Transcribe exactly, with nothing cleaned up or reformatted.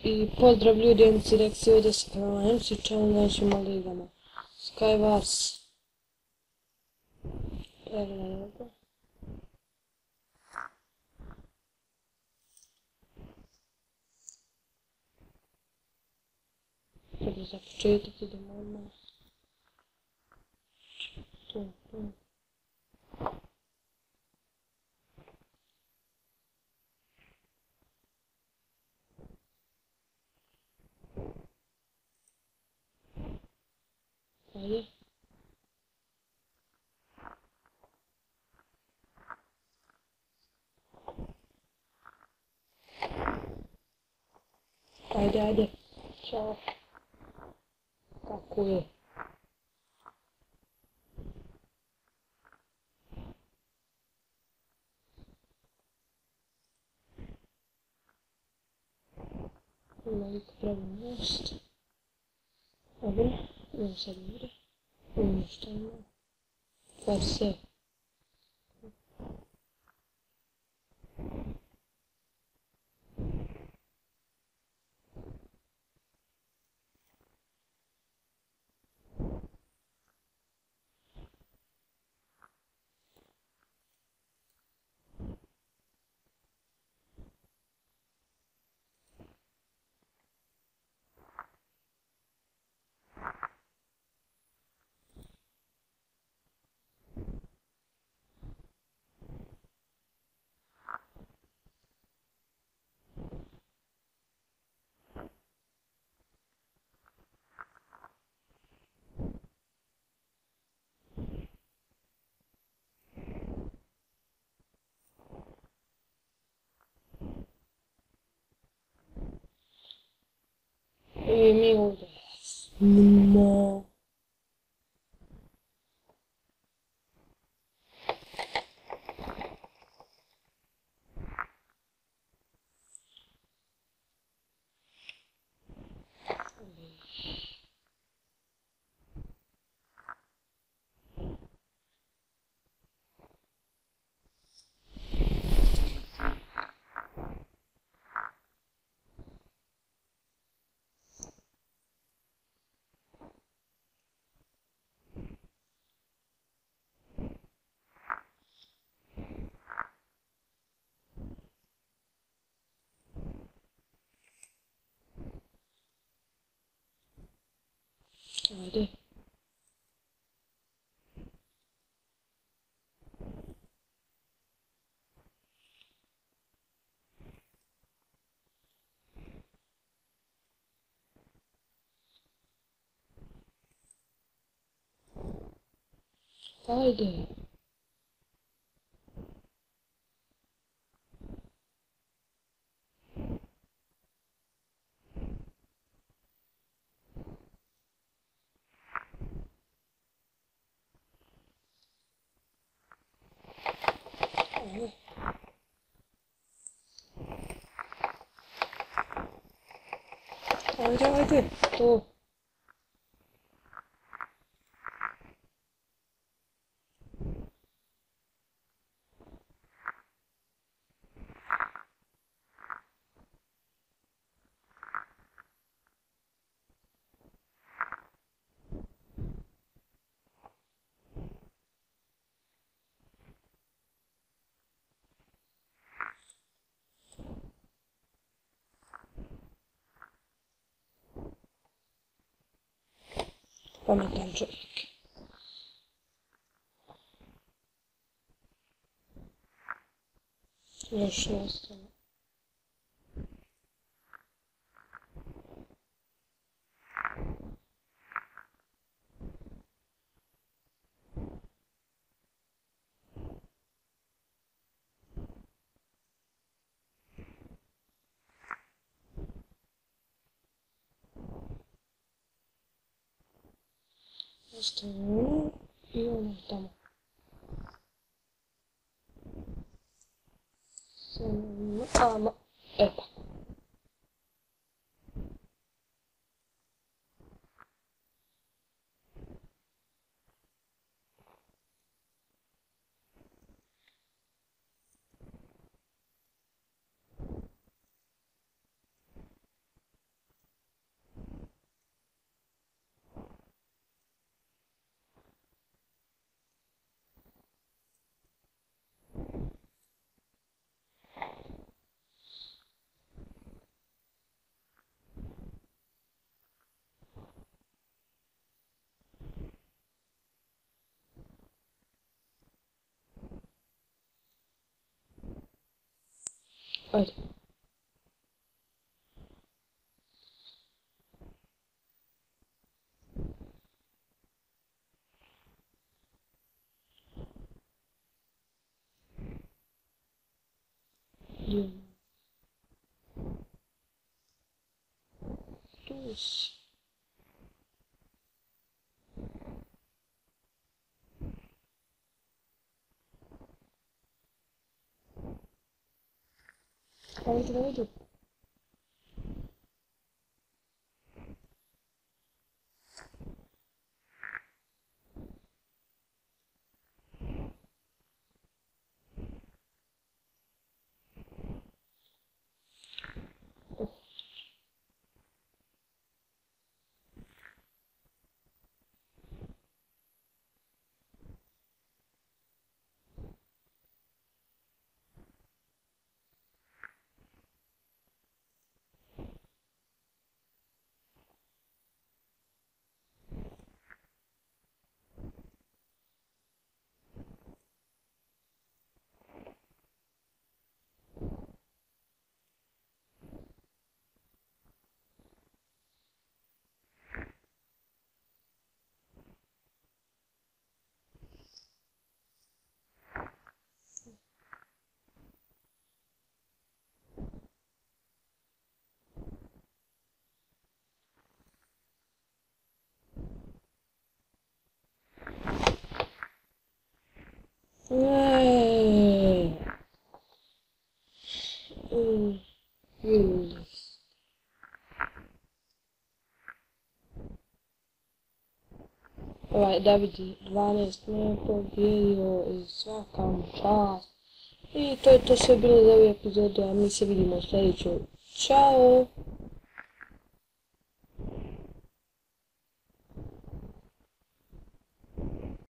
I pozdrav ljudi, M C Rex, ovdje se prema M C Challenge našim ligama. Skywars. Evo. Dobro, za početak idemo odmah. Tu, tu. Ajde. Ajde, ajde. Ćao. Kako je? Veliko pravi most. Dobro, imam sad mire. Imam što ima. Farse. I mi ovdje snimo. Ajde. Ajde. Ajde. Ajde, ajde. To. Pametan čovjek. Još ne ostane. Ostane i ono tamo. Samo, eto. Ajde. Idemo. Tu si. Ajde, ajde. Eee. Mm, Vidjeli. Ovaj David dvanaest me pobjedio i svaka mu čast. I to je to sve bilo za ovu epizodu, a mi se vidimo u sljedećoj. Ćao!